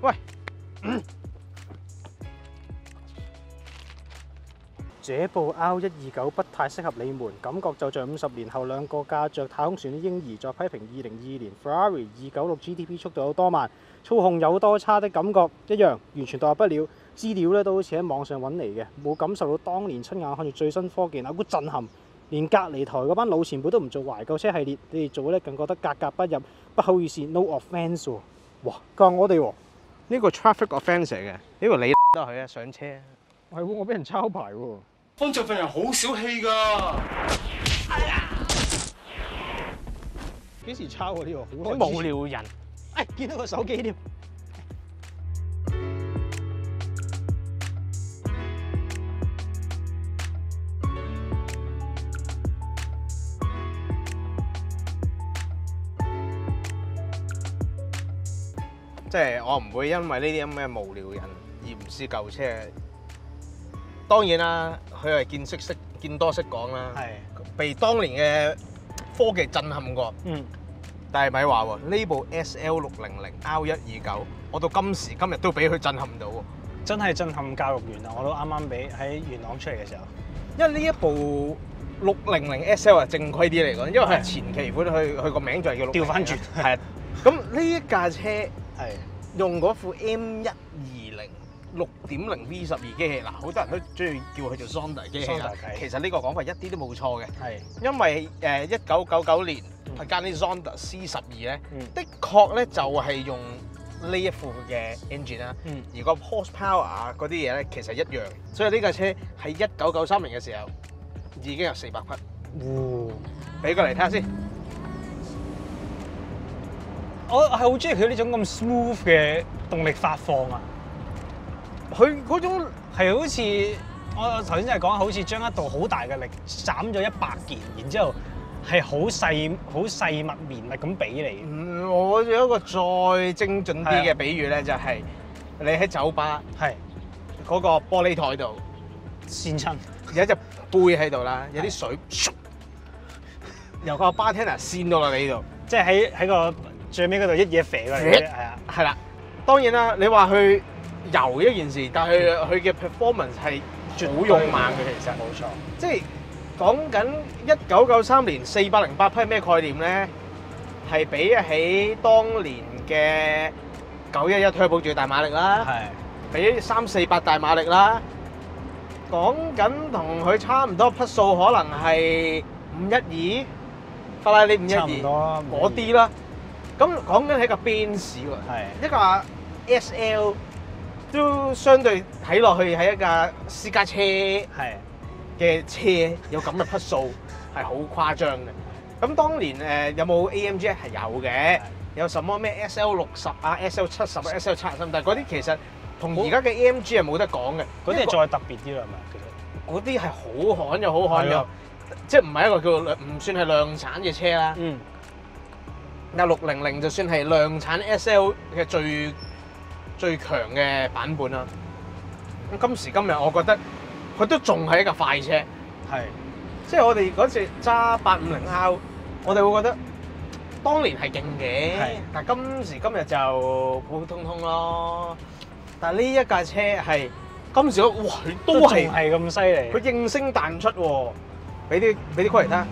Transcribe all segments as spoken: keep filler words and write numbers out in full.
喂，嗯、這部 R 一二九不太適合你們，感覺就像五十年後兩個駕着太空船的嬰兒在批評二零二二年 Ferrari 二九六 G T P 速度有多慢，操控有多差的感覺一樣，完全代入不了。資料咧都好似喺網上揾嚟嘅，冇感受到當年親眼看住最新科技那股震撼。連隔離台嗰班老前輩都唔做懷舊車系列，你哋做咧更覺得格格不入。不好意思 ，no offence 喎。哇，佢話我哋喎， 呢個 traffic offence 嚟嘅，呢個你得佢啊上車。 係喎，我俾人抄牌喎。 方丈份人好小氣㗎。哎呀！ 幾時抄嗰啲喎？好啲無聊人。 哎，見到個手機添。 即係我唔會因為呢啲咁嘅無聊人而唔試舊車。當然啦，佢係見識識見多識講啦， 係被當年嘅科技震撼過。 嗯， 但係咪話喎？呢部 S L 六零零 R 一二九，我到今時今日都俾佢震撼到喎。 真係震撼教育園啊！我都啱啱俾喺元朗出嚟嘅時候， 因為呢一部六零零 S L 係正規啲嚟講，因為佢係前期款，佢佢個名就係叫六。 調翻轉。 係啊，咁呢一架車係用嗰副 M 一二零六點零 V 十二機器，嗱好多人都中意叫佢做 Zonda 機器啦。其實呢個講法一啲都冇錯嘅。係。因為誒一九九九年佢間啲 Zonda C 十二咧，的確咧就係用呢一副嘅 engine 啦。嗯。而個 horsepower 啊嗰啲嘢咧其實一樣，所以呢架車喺一九九三年嘅時候已經有四百匹。 哇！ 俾過嚟睇下先。 我係好中意佢呢種咁 smooth 嘅動力發放啊！ 佢嗰種係好似我頭先就係講，好似將一道好大嘅力斬咗一百件，然之後係好細好細密綿密咁俾你。 嗯，我有一個再精準啲嘅比喻咧，就係你喺酒吧係嗰個玻璃台度跣親， 有一隻杯喺度啦，有啲水由個 bartender 跣到落你度， 即係喺喺個最尾嗰度一嘢飛過嚟嘅，係啊， 係啦。當然啦，你話去游一件事，但係佢嘅 performance 係好勇猛嘅，其實冇錯。 即係講緊一九九三年四百零八匹咩概念咧？係比起當年嘅九一一 Turbo 最大馬力啦，係比三四百大馬力啦。講緊同佢差唔多匹數，可能係五一二。法拉利五一二嗰啲啦，咁講緊係一架 Benz 喎，一架 S L 都相對睇落去係一架私家車嘅車，有咁嘅匹數係好誇張嘅。咁當年誒有冇 A M G 係有嘅，有什麼咩 S L 六十啊、S L 七十、S L 七十，但係嗰啲其實同而家嘅 A M G 係冇得講嘅， 嗰啲係再特別啲啦，係咪？其實嗰啲係好罕又好罕嘅。即係唔係一個叫唔算係量產嘅車啦。嗯。但六零零就算係量產 S L 嘅最最強嘅版本啦。咁今時今日，我覺得佢都仲係一架快車。係。即係我哋嗰時揸八五零 R，我哋會覺得當年係勁嘅。係。但係今時今日就普普通通咯。但係呢一架車係今時哇，佢都係係咁犀利。 佢應聲彈出喎。俾啲俾啲 call 嚟睇下，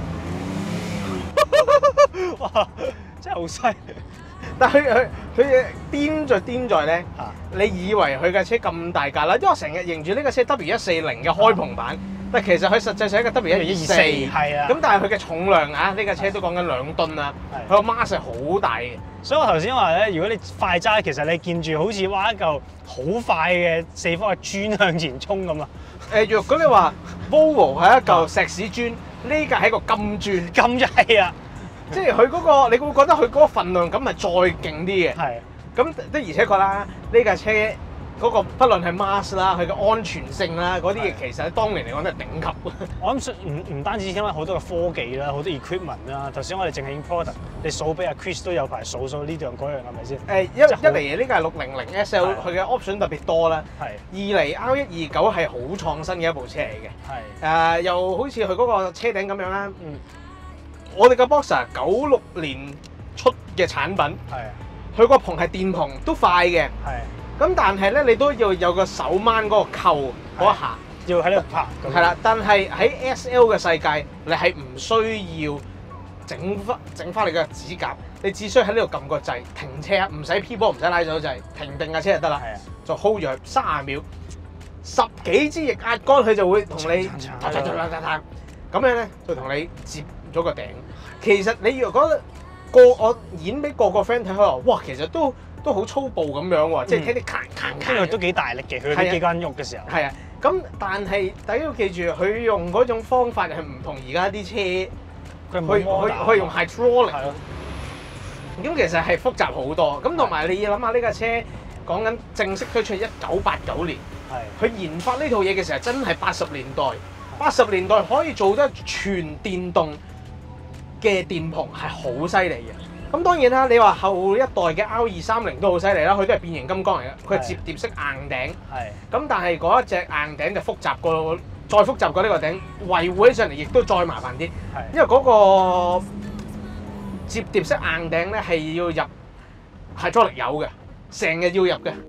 哇！真係好犀利！ 但係佢佢佢嘅癲就癲在咧，你以為佢架車咁大架啦，因為我成日認住呢架車 W 一四零嘅開篷版，但其實佢實際上係一個 W 一二四，係啊。咁但係佢嘅重量啊，呢架車都講緊兩噸啦，佢個 mass 係好大嘅。 所以我頭先話咧，如果你快揸，其實你見住好似哇一嚿好快嘅四方嘅磚向前衝咁啊！ 誒，若果你話 Volvo 係一嚿石屎磚，呢架係一個金磚， 金就係啊！ 即係佢嗰個，你會覺得佢嗰個份量感係再勁啲嘅。係。咁的而且確啦，呢架車嗰個不論係 mass 啦，佢嘅安全性啦，嗰啲嘢其實喺當年嚟講都係頂級。 我諗唔唔單止因為好多嘅科技啦，好多 equipment 啦。頭先我哋淨係影 product，你數俾阿 Chris 都有排數數呢樣嗰樣係咪先？誒一一嚟呢架係六零零 S L， 佢嘅 option 特別多啦。係。二嚟 R 一二九係好創新嘅一部車嚟嘅。係。誒又好似佢嗰個車頂咁樣啦。嗯。我哋嘅 Boxer 九六年出嘅產品。係。 佢個棚係電棚都快嘅。 係。 咁但係咧，你都要有個手掹嗰個扣嗰一下， 要喺度拍。 係啦，但係喺 S L 嘅世界，你係唔需要整翻整翻你嘅指甲，你只需要喺呢度撳個掣停車，唔使 P 波，唔使拉手掣，停定架車就得啦。 係啊。 就 hold 住三十秒，十幾支液壓桿佢就會同你咁樣咧，就同你接咗個頂。其實你如果個我演俾個個 friend 睇，佢話哇，其實都都好粗暴咁樣喎，即係聽啲咔咔咔， 因為都幾大力嘅，佢啲機關喐嘅時候。係啊，咁但係大家要記住，佢用嗰種方法係唔同而家啲車，佢佢佢用 hydraulic。係咯。咁其實係複雜好多，咁同埋你要諗下呢架車講緊正式推出係一九八九年，係佢研發呢套嘢嘅時候真係八十年代，八十年代可以做得全電動嘅電棚係好犀利嘅。咁當然啦，你話後一代嘅 R 二三零都好犀利啦，佢都係變形金剛嚟嘅，佢係摺疊式硬頂。係。咁但係嗰一隻硬頂就複雜過，再複雜過呢個頂，維護起上嚟亦都再麻煩啲。係。因為嗰個摺疊式硬頂咧係要入係助力油嘅，成日要入嘅。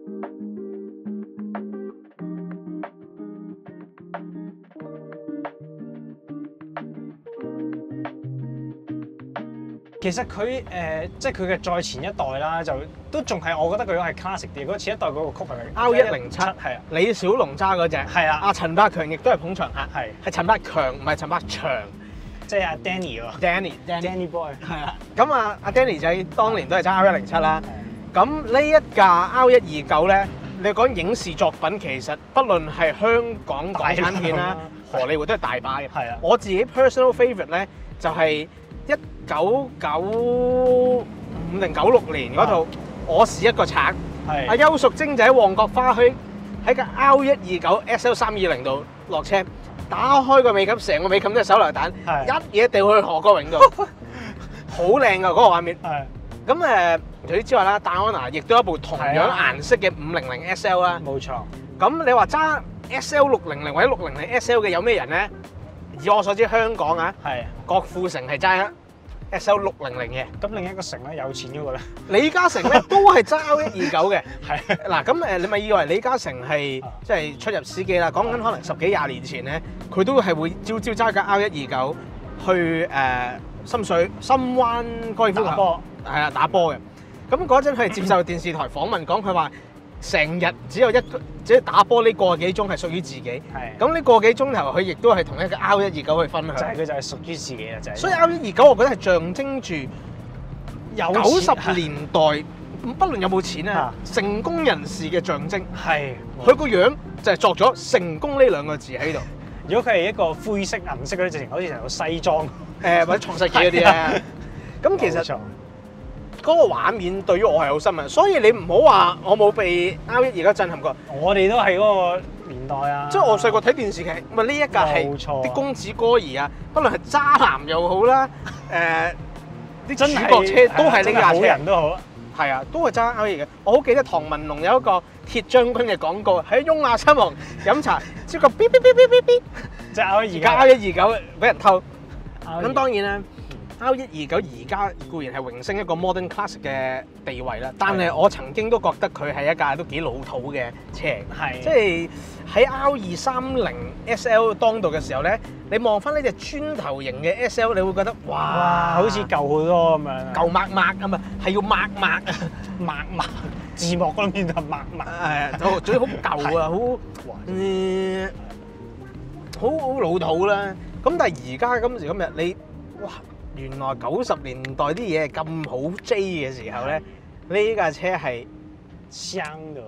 其實佢誒、呃，即係佢嘅再前一代啦，就都仲係我覺得佢係 classic 啲。嗰前一代嗰個曲係咪 R 一零七？係啊，李小龍揸嗰隻。係啊，阿陳百強亦都係捧場客。係，係陳百強唔係陳百祥，即係阿 Danny 喎。Danny，Danny Boy。係啊，咁啊，阿 Danny 仔當年都係揸 R 一零七啦。咁呢一架 R 一二九咧，你講影視作品，其實不論係香港港產片啦、荷里活都係大把嘅。係啊，我自己 personal favourite 咧就係、是。一九九五定九六年嗰套《我是一個賊》，阿邱淑貞就喺旺角花墟喺架 R 一二九 S L 三二零度落車，打開個尾冚，成個尾冚都係手榴彈，一嘢掉去何國榮度，好靚噶嗰個畫面。咁誒，除此之外啦，戴安娜亦都有一部同樣顏色嘅五零零 S L 啦。冇錯。咁你話揸 S L 六零零或者六零零 S L 嘅有咩人咧？以我所知，香港啊，係郭富城係揸 S L 六零零嘅。咁另一個城咧，有錢嗰個咧，李嘉誠咧都係揸 R 一二九嘅。係嗱，咁誒，你咪以為李嘉誠係即係出入司機啦？講緊可能十幾廿年前咧，佢都係會朝朝揸架 R 一二九去誒深水深灣高爾夫球打波，係啊，打波嘅。咁嗰陣佢係接受電視台訪問講，佢話成日只有一即係打波呢個幾鐘係屬於自己。係。咁呢個幾鐘頭佢亦都係同一個 R 一二九去分享。就係佢就係屬於自己啦，就係。所以 R 一二九我覺得係象徵住九十年代，不論有冇錢啊，成功人士嘅象徵。係。佢個樣就係作咗成功呢兩個字喺度。如果佢係一個灰色銀色嗰啲，直情好似成個西裝。誒或者創世紀嗰啲咧。咁其實。嗰個畫面對於我係好深刻，所以你唔好話我冇被 R 一二九震撼過。我哋都係嗰個年代啊！即係我細個睇電視劇，咪呢一架係啲公子哥兒啊，不論係渣男又好啦，誒啲主角車都係呢架車，好人都好。係啊，都係揸 R 一二九。我好記得唐文龍有一個鐵將軍嘅廣告，喺雍亞親王飲茶，之後嗶嗶嗶嗶嗶嗶，即係 R 一二九 R 一二九俾人偷。咁當然啦。R 一二九而家固然係榮升一個 modern classic 嘅地位啦，但係我曾經都覺得佢係一架都幾老土嘅車，係即係喺 R 二三零 S L 當道嘅時候咧，你望翻呢隻磚頭型嘅 S L， 你會覺得哇，哇好似舊好多咁樣，舊抹抹啊嘛，係要抹抹啊，抹抹字幕嗰邊就抹抹，係就最好舊啊，好嗯好好老土啦。咁但係而家今時今日你哇〜原來九十年代啲嘢係咁好 J 嘅時候咧，呢架車係香㗎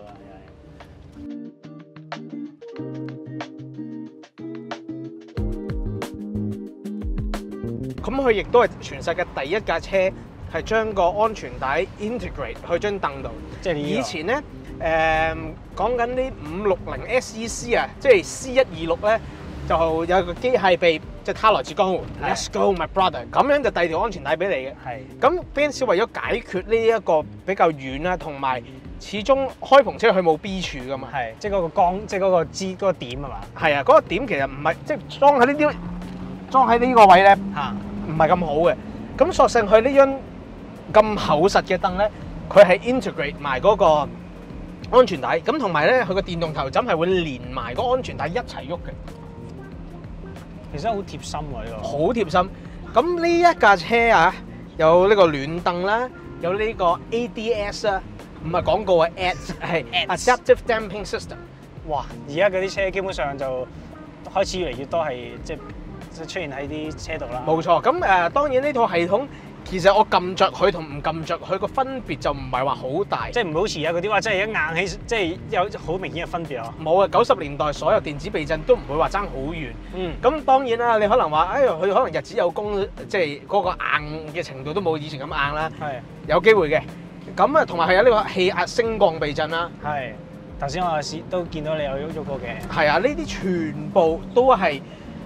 喎。咁佢亦都係全世界第一架車係將個安全帶 integrate 去張凳度。即係以前咧，誒講緊啲五六零 S E C 啊，即係 C 一二六咧。就有個機械臂，即係他來自江湖 ，Let's go my brother， 咁樣就遞條安全帶俾你嘅。係。咁 Benz 為咗解決呢一個比較遠啦，同埋始終開篷車佢冇 B 柱噶嘛。係。即係嗰個光，即係嗰個支嗰個點係嘛？係啊，嗰個點其實唔係即係裝喺呢啲，裝喺呢個位咧嚇，唔係咁好嘅。咁索性佢呢張咁厚實嘅凳咧， 佢係 integrate 埋嗰個安全帶，咁同埋咧佢個電動頭枕係會連埋個安全帶一齊喐嘅， 其實好貼心喎呢個。 好貼心。咁呢一架車啊，有呢個暖凳啦，有呢個 A D S 啦，唔係廣告啊 ，ads 係 Adaptive Damping System。 哇！而家嗰啲車基本上就開始越嚟越多係即係即係出現喺啲車度啦。 冇錯，咁誒、呃、當然呢套系統其實我撳着佢同唔撳着佢個分別就唔係話好大， 即係唔好似而家嗰啲話，即係一硬起，即係有好明顯嘅分別啊。 冇啊！九十年代所有電子避震都唔會話爭好遠。 嗯。 咁當然啦，你可能話，哎佢可能日子有功，即係嗰個硬嘅程度都冇以前咁硬啦。 係。有機會嘅。咁啊，同埋係有呢個氣壓升降避震啦。 係。頭先我試都見到你有喐喐過嘅。係啊，呢啲全部都係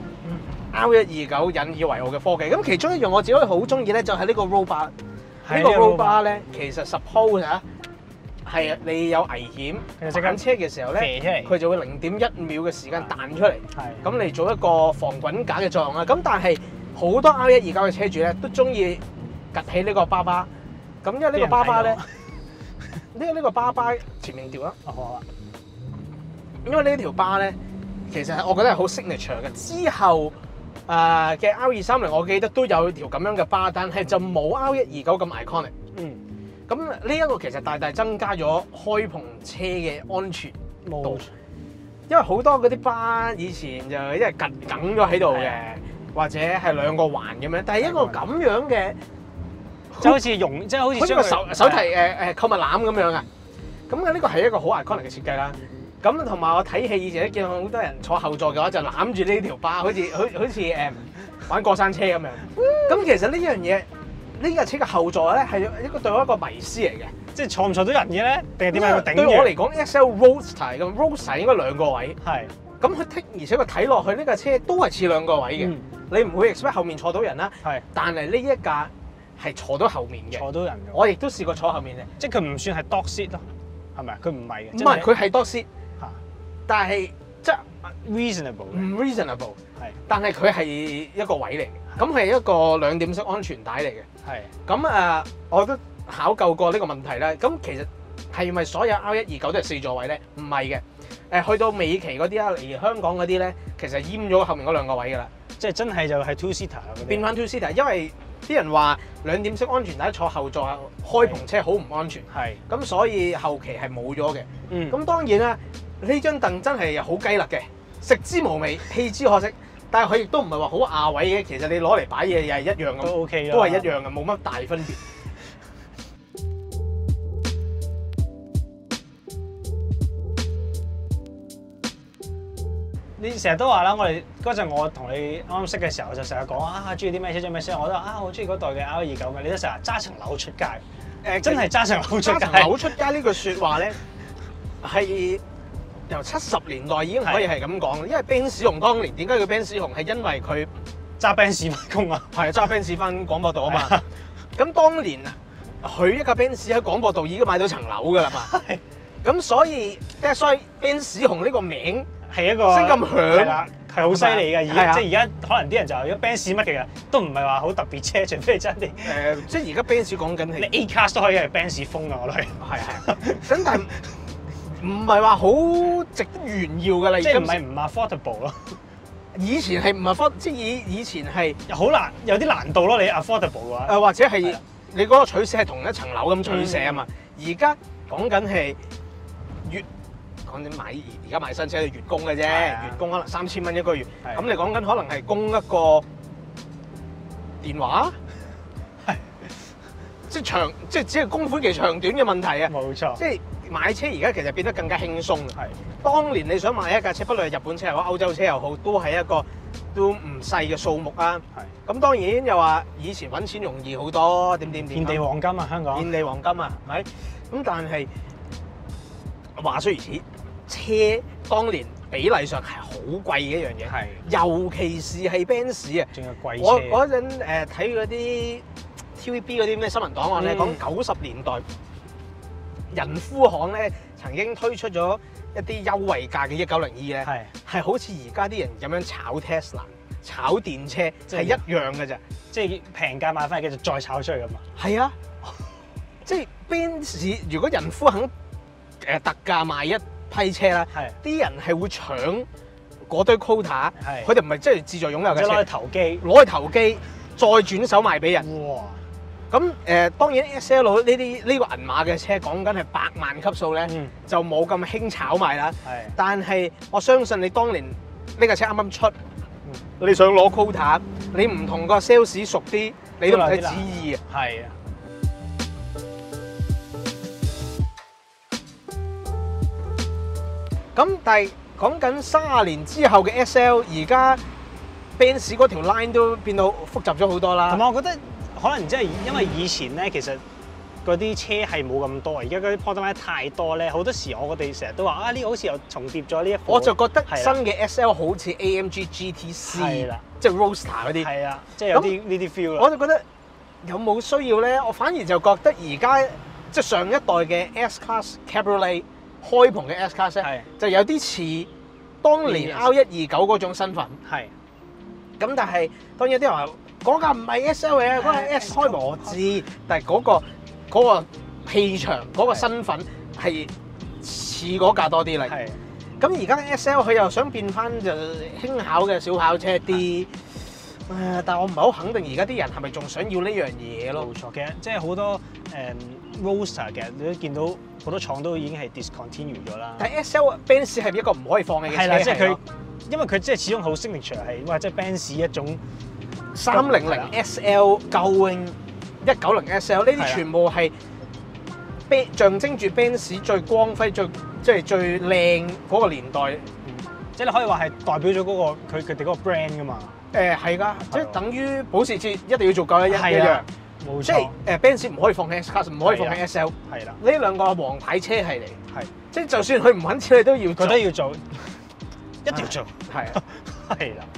R 一二九引以為傲嘅科技。咁其中一樣我自己好中意咧，就係呢個 roll bar。呢個 roll bar 咧，其實 suppose 啊係你有危險反車嘅時候咧，佢就會零點一秒嘅時間彈出嚟。係。咁嚟做一個防滾架嘅作用啦。咁但係好多 R 一二九嘅車主咧，都中意趌起呢個巴巴。咁因為呢個巴巴咧。呢個呢個巴巴前面調啦，好啊！因為呢條巴咧，其實我覺得係好 signature 嘅。之後誒嘅 R 二三零，我記得都有條咁樣嘅巴，但係就冇 R 一二九咁 iconic。嗯。咁呢一個其實大大增加咗開篷車嘅安全度，因為好多嗰啲巴以前就一係緊緊咗喺度嘅，或者係兩個環咁樣，但係一個咁樣嘅。即係好似用，即係好似將個手手提誒誒購物籃咁樣啊！咁嘅呢個係一個好 iconic 嘅設計啦。咁同埋我睇戲以前都見到好多人坐後座嘅話，就攬住呢條巴，好似好好似誒玩過山車咁樣。咁其實呢樣嘢，呢架車嘅後座咧係一個對我一個迷思嚟嘅。即係坐唔坐到人嘅咧？定係點樣頂？對我嚟講 ，X L Roadster 咁 Roadster 應該兩個位。係。咁佢剔，而且佢睇落去呢架車都係似兩個位嘅。嗯、你唔會 expect 後面坐到人啦。係。但係呢一架。係坐到後面嘅，坐到人嘅。我亦都試過坐後面嘅，即係佢唔算係 dog seat 咯，係咪？佢唔係嘅，唔係佢係 dog seat，嚇，但係即係 reasonable，唔 reasonable，係，但係佢係一個位嚟嘅，咁係一個兩點式安全帶嚟嘅，係。咁誒，我都考究過呢個問題啦。咁其實係咪所有 R 一二九都係四座位咧？唔係嘅，誒去到尾期嗰啲啊，例如香港嗰啲咧，其實閹咗後面嗰兩個位㗎啦，即係真係就係 two seater 嗰啲，變翻 two seater，因為啲人話兩點式安全帶坐後座開篷車好唔安全，係咁所以後期係冇咗嘅。嗯，咁當然啦，呢張凳真係好雞肋嘅，食之無味，棄之可惜。但係佢亦都唔係話好亞位嘅，其實你攞嚟擺嘢又係一樣咁，都 OK 都係一樣嘅，冇乜大分別。你成日都話啦，我哋嗰陣我同你啱啱識嘅時候就成日講啊，中意啲咩車，中意咩車，我都話啊，我中意嗰代嘅 R 二九嘅，你都成日揸層樓出街，誒、呃、真係揸層樓出街。揸層樓出街呢句説話咧，係由七十年代已經可以係咁講，因為 Ben 史雄當年點解叫 Ben 史雄係因為佢揸 Ben 史翻工啊，係揸 Ben 史翻廣播道啊嘛。咁當年啊，佢一架 Ben 史喺廣播道已經買到層樓㗎啦嘛。咁所以即係所以 Ben 史雄呢個名。係一個聲咁響，係啦，係好犀利嘅。而家即係而家可能啲人就如果 Benz 乜嘅都唔係話好特別車，除非真係誒，即係而家 Benz 講緊係你 A Class 都可以係 Benz 風啊，我覺得係係。咁但係唔係話好值得炫耀㗎啦，即係唔係唔 affordable 咯？以前係唔 afford，即係以以前係好難，有啲難度咯。你 affordable 嘅話，誒或者係你嗰個取捨係同一層樓咁取捨啊嘛。而家講緊係月。講緊買而家買新車係月供嘅啫，月供可能三千蚊一個月。咁你講緊可能係供一個電話，係即係長，即係只係供款期長短嘅問題啊！冇錯，即係買車而家其實變得更加輕鬆。係當年你想買一架車，不論係日本車又好、歐洲車又好，都係一個都唔細嘅數目啊。係咁當然又話以前揾錢容易好多，點點點。遍地黃金啊，香港。遍地黃金啊，係咪？咁但係話雖如此。車當年比例上係好貴嘅一樣嘢，係尤其是係 Benz 啊，仲有貴車。我嗰陣誒睇嗰啲 T V B 嗰啲咩新聞檔案咧，講九十年代仁孚行咧曾經推出咗一啲優惠價嘅一九零二咧，係係好似而家啲人咁樣炒 Tesla、炒電車係一樣嘅啫，即係平價買翻嚟嘅就再炒出去㗎嘛。係啊。 即係 Benz 如果人夫肯誒特價賣一批車啦，啲人係會搶嗰堆 quota， 佢哋唔係真係自助擁有嘅車， 攞去投機， 攞去投機，再轉手賣俾人。 哇！ 咁誒、呃、當然 S L 呢啲呢個銀碼嘅車講緊係百萬級數咧，嗯、就冇咁輕炒賣啦。係，但係我相信你當年呢架車啱啱出，嗯、你想攞 quota， 你唔同個 sales 熟啲，你都唔使旨意啊。係啊。咁但係講緊三十年之後嘅 S L， 而家 Benz 嗰條 line 都變到複雜咗好多啦。同埋我覺得。可能真係因為以前咧，其實嗰啲車係冇咁多，而家嗰啲 product line 太多咧，好多時我哋成日都話啊，呢個好似又重疊咗呢一。我就覺得新嘅 S L 好似 A M G G T C， 即係 Roadster 嗰啲。係啊，即係有啲呢啲 feel 啦。我就覺得有冇需要咧？我反而就覺得而家即係上一代嘅 S-Class Cabriolet 開篷嘅 S-Class 咧，就有啲似當年 R 一二九嗰種身份。係。咁但係當然有啲人話。嗰架唔係 S L 嘅，嗰架 S 開幕我知，但係嗰個嗰個氣場、嗰個身份係似嗰架多啲啦。係。咁而家 S L 佢又想變翻就輕巧嘅小跑車啲，誒，但係我唔係好肯定而家啲人係咪仲想要呢樣嘢咯？冇錯，其實即係好多誒 Roadster 嘅，你都見到好多廠都已經係 discontinue 咗啦。但係 S L Benz 係一個唔可以放棄嘅車。係啦，即係佢，因為佢即係始終好 signature 係，哇！即係 Benz 一種。三零零 S L、Gullwing、一九零 S L 呢啲全部係象徵住 Benz 最光輝、最即係最靚嗰個年代。嗯、即係你可以話係代表咗嗰、嗰個佢佢哋嗰個 brand 噶嘛。誒係㗎，即係等於保時捷一定要做九一一一樣。冇錯。即係誒 Benz 唔可以放棄 S-Class， 唔可以放棄 S L。係啦。呢兩個王牌車係嚟。係。即係就算佢唔肯切，你都要做。佢都要做。一定要做。係啊。係啦。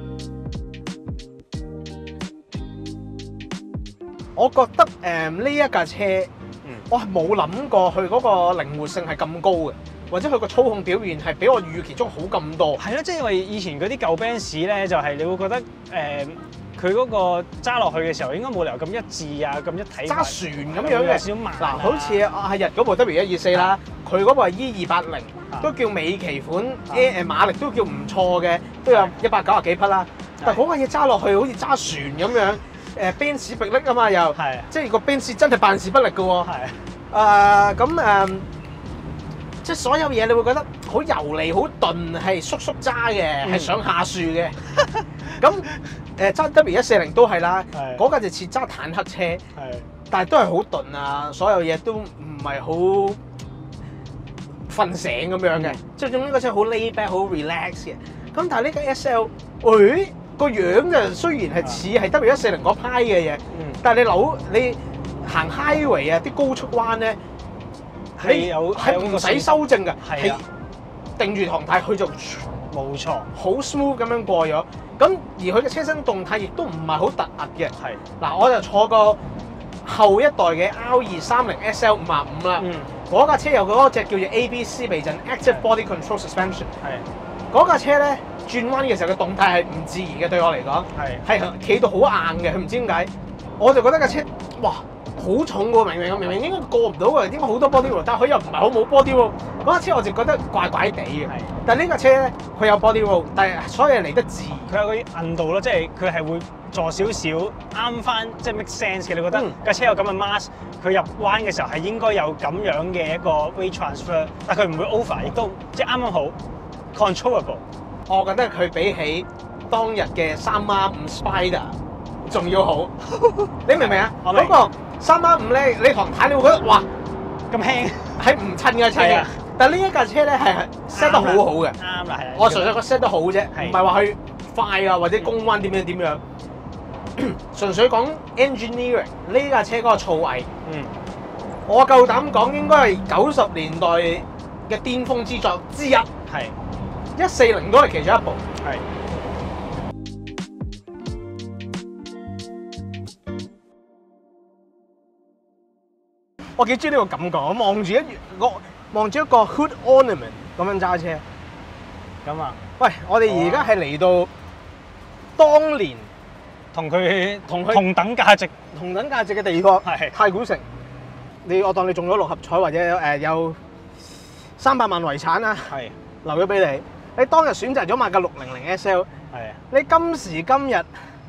我覺得誒呢一架車，嗯、我係冇諗過佢嗰個靈活性係咁高嘅，或者佢個操控表現係比我預期中好咁多。係咯，即係因為以前嗰啲舊 Benz 咧，就係、是、你會覺得誒佢嗰個揸落去嘅時候應該冇理由咁一致啊，咁一體。揸船咁樣嘅，有少少慢。嗱，好似阿日嗰部 W 一二四啦，佢嗰部係 E 二八零，都叫美期款，誒誒馬力都叫唔錯嘅，都有一百九十幾匹啦。但係嗰架嘢揸落去好似揸船咁樣。誒 Benz 迫力啊嘛，又即係個 Benz 真係辦事不力嘅喎。係誒咁誒，即係所有嘢你會覺得好油膩、好鈍，係叔叔揸嘅，係上下樹嘅。咁誒揸 W 一四零都係啦，嗰架就似揸坦克車，但係都係好鈍啊，所有嘢都唔係好瞓醒咁樣嘅，即係總之嗰車好 lay back、好 relax 嘅。咁但係呢架 S L， 誒〜個樣就雖然係似係 W 一四零嗰派嘅嘢，嗯、但係你扭你行 highway 啊，啲高速彎咧係有係唔使修正嘅，係定住堂態佢就冇錯，好 smooth 咁樣過咗。咁而佢嘅車身動態亦都唔係好突兀嘅。係嗱，我就坐過後一代嘅 R 二三零 S L 五十五啦，嗰架車有嗰隻叫做 A B C 避震 Active Body Control Suspension。係嗰架車咧。轉彎嘅時候嘅動態係唔自然嘅，對我嚟講係係企到好硬嘅，佢唔知點解，我就覺得架車哇好重喎，明明明明應該過唔到嘅，點解好多 body roll， 但係佢又唔係好冇 body roll，嗰架車我就覺得怪怪地嘅。但係呢架車咧，佢有 body roll，但係所有嘢嚟得自然，佢有嗰啲韌度咯，即係佢係會坐少少啱翻，即係 make sense 嘅。你覺得架車有咁嘅 mass， 佢入彎嘅時候係應該有咁樣嘅一個 weight transfer， 但係佢唔會 over， 亦都即係啱啱好 controllable。我覺得佢比起當日嘅三孖五 Spider 仲要好，你明唔明啊？嗰個三孖五咧，你堂睇你會覺得哇咁輕，係唔襯嘅車嘅。但係呢一架車咧係 set 得好好嘅，啱啦，係。我純粹個 set 得好啫，唔係話佢快啊或者攻彎點樣點樣。純粹講 engineering 呢架車嗰個造詣，嗯，我夠膽講應該係九十年代嘅巔峰之作之一，係。一四零都係其中一部，係。我幾中意呢個感覺，我望住一個望住一個 hood ornament 咁樣揸車。咁啊，喂，我哋而家係嚟到當年同佢同佢同等價值同等價值嘅地方，係太古城。 你我當你中咗六合彩或者誒有三百萬遺產啦， 係留咗俾你。你當日選擇咗買架六零零 S L， 係你今時今日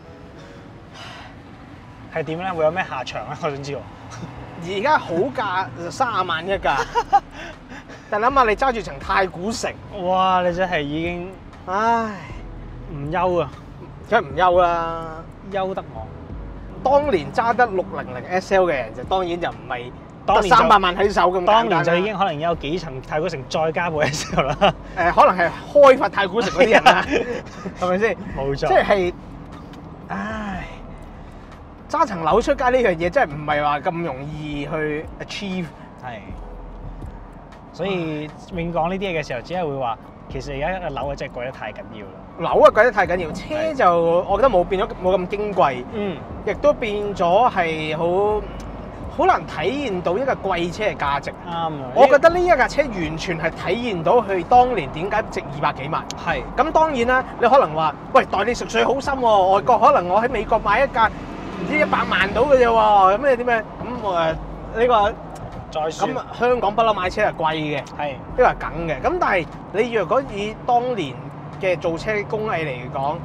係點咧？會有咩下場咧？我想知道。 而家好價就三十萬一架，但諗下你揸住層太古城， 哇！你真係已經唉， 唔憂啊， 梗係唔憂啦。 憂得我。 當年揸得六零零 S L 嘅人就當然就唔係得當年就三百萬喺手咁簡單啦。 當年就已經可能有幾層太古城再加部 S L 啦。 誒，可能係開發太古城嗰啲人啦，係咪先？ 冇錯。 即係，唉，揸層樓出街呢樣嘢真係唔係話咁容易去 achieve。 係。所以永講呢啲嘢嘅時候，只係會話，其實而家嘅樓啊真係貴得太緊要啦。 樓啊貴得太緊要，車就我覺得冇變咗冇咁矜貴， 嗯， 亦都變咗係好好難體現到一架貴車嘅價值。 啱啊！ 我覺得呢一架車完全係體現到佢當年點解值二百幾萬。 係。咁咁當然啦，你可能話，喂，代理食稅好深喎，外國可能我喺美國買一架唔知一百萬到嘅啫喎，咁你點樣？咁誒呢個再算。 咁香港不嬲買車係貴嘅， 係。 呢個係梗嘅。咁但係你若果以當年嘅造車工藝嚟講，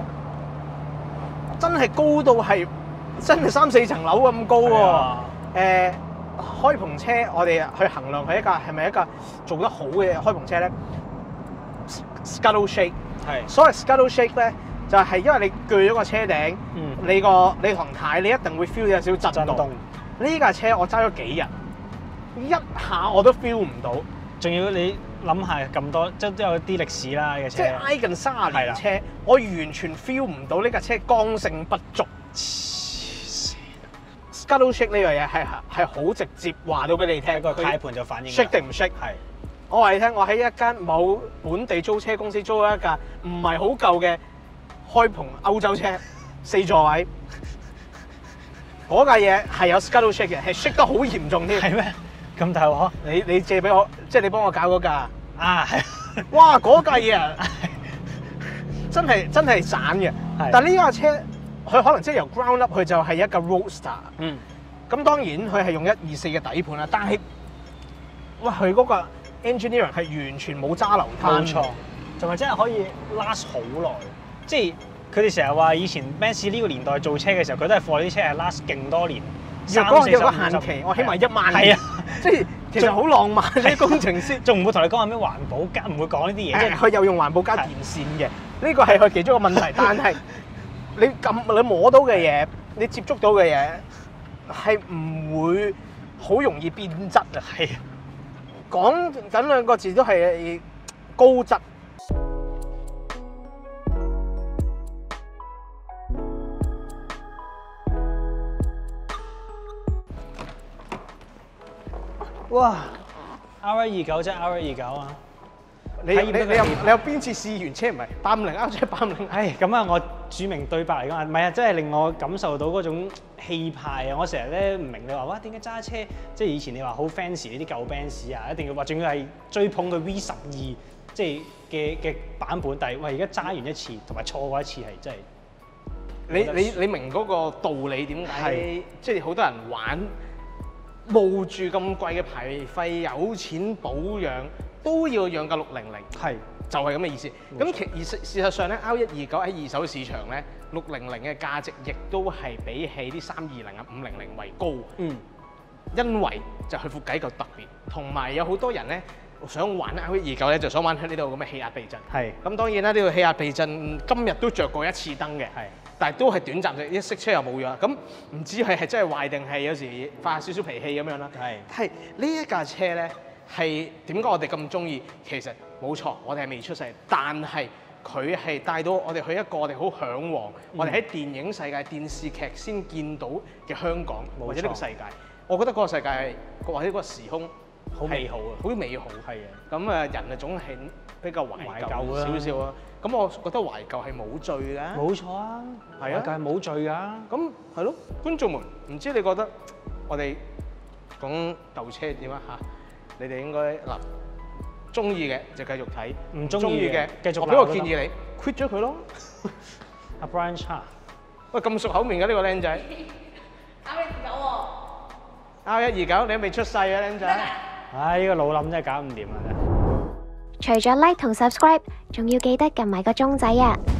真係高到係真係三四層樓咁高喎。 啊誒開篷車，我哋去衡量佢一架係咪一架做得好嘅開篷車咧 ？Scuttle shake 係。 所謂 scuttle shake 咧，就係因為你鋸咗個車頂， 嗯你個你堂太你一定會 feel 有少少震動。 震動。 呢架車我揸咗幾日，一下我都 feel 唔到。 仲要你諗下咁多，即都有啲歷史啦嘅車。 即係挨近三十係啦年車，我完全 feel 唔到呢架車剛性不足。Scuttle shake 呢樣嘢係係好直接話到俾你聽， 個軚盤就反映 shake 定唔 shake？ 係。 我話你聽，我喺一間某本地租車公司租咗一架唔係好舊嘅開篷歐洲車，四座位。嗰架嘢係有 scuttle shake 嘅，係 shake 得好嚴重添。 係咩？咁大鑊？ 你你借俾我，即係你幫我搞嗰架。 啊，係。 哇！嗰架嘢啊，真係真係散嘅。 係但係呢架車，佢可能即係由 ground up，佢就係一架 roadster。 嗯。 咁當然佢係用一二四嘅底盤啦，但係哇，佢嗰個 engineering 係完全冇揸流灘。 冇錯，同埋真係可以 last 好耐。即係佢哋成日話以前 Benz 呢個年代做車嘅時候，佢都係貨啲車係 last 勁多年。 若果有個限期，我起碼一萬年。 係啊， 即係其實好浪漫啲工程師， 仲唔會同你講話咩環保加，唔會講呢啲嘢。即係佢又用環保加電線嘅，呢個係佢其中一個問題。但係你咁你摸到嘅嘢，你接觸到嘅嘢係唔會好容易變質啊。 係講緊兩個字都係高質。 哇 ！R 二九即係 R 二九啊！ 你你你有你有邊次試完車唔係八五零 R 即係八五零？ 唉，咁啊，我註明對白嚟㗎嘛，唔係啊，真係令我感受到嗰種氣派啊！我成日咧唔明你話哇點解揸車，即係以前你話好 fancy 呢啲舊 Benz 啊，一定要話仲要係追捧佢 V 十二即係嘅嘅版本，但係喂而家揸完一次同埋錯過一次係真係你你你明嗰個道理點解？即係好多人玩。冒住咁貴嘅牌費，有錢保養都要養架六零零，係就係咁嘅意思。咁其而事事實上咧 ，R 一二九喺二手市場咧，六零零嘅價值亦都係比起啲三二零啊、五零零為高。嗯，因為就佢副計夠特別，同埋有好多人咧想玩 R 一二九咧，就想玩喺呢度咁嘅氣壓避震。係。咁當然啦，呢個氣壓避震今日都着過一次燈嘅。係。但係都係短暫嘅，一熄車又冇咗。咁唔知佢係真係壞定係有時發少少脾氣咁樣啦。係。係呢一架車咧，係點解我哋咁中意？其實冇錯，我哋係未出世，但係佢係帶到我哋去一個我哋好嚮往，嗯、我哋喺電影世界、電視劇先見到嘅香港或者呢個世界。我覺得嗰個世界係或者嗰個時空好美好啊，好美好。係啊。咁誒人啊總係比較懷舊少少啊。咁我覺得懷舊係冇罪嘅。冇錯啊，係啊，懷舊係冇罪㗎。咁係咯，觀眾們，唔知你覺得我哋講舊車點啊嚇？你哋應該嗱，中意嘅就繼續睇，唔中意嘅繼續。我俾個建議你 quit 咗佢咯。阿 Brian Cha，喂咁熟口面嘅呢個僆仔。R 一九喎。 R 一二九，你都未出世啊，僆仔！ 唉，呢個腦諗真係搞唔掂啊！真係。 除咗 like 同 subscribe，仲要記得撳埋個鐘仔啊！